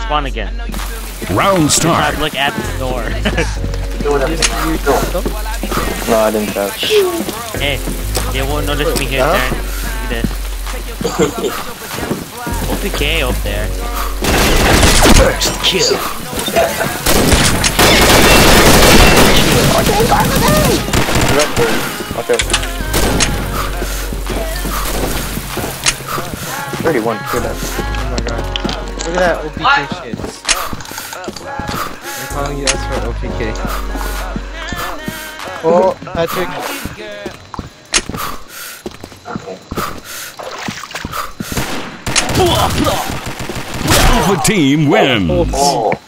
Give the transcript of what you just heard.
spawn again. Round start. Look at the door. No, I didn't touch. Hey, they won't notice me here, Darren. Look at this. OPK up there. First kill. Okay. 31. Look at that. Oh my god. Look at that OPK shit. They're calling you us for OPK. Oh, Patrick. Alpha team wins. Oh.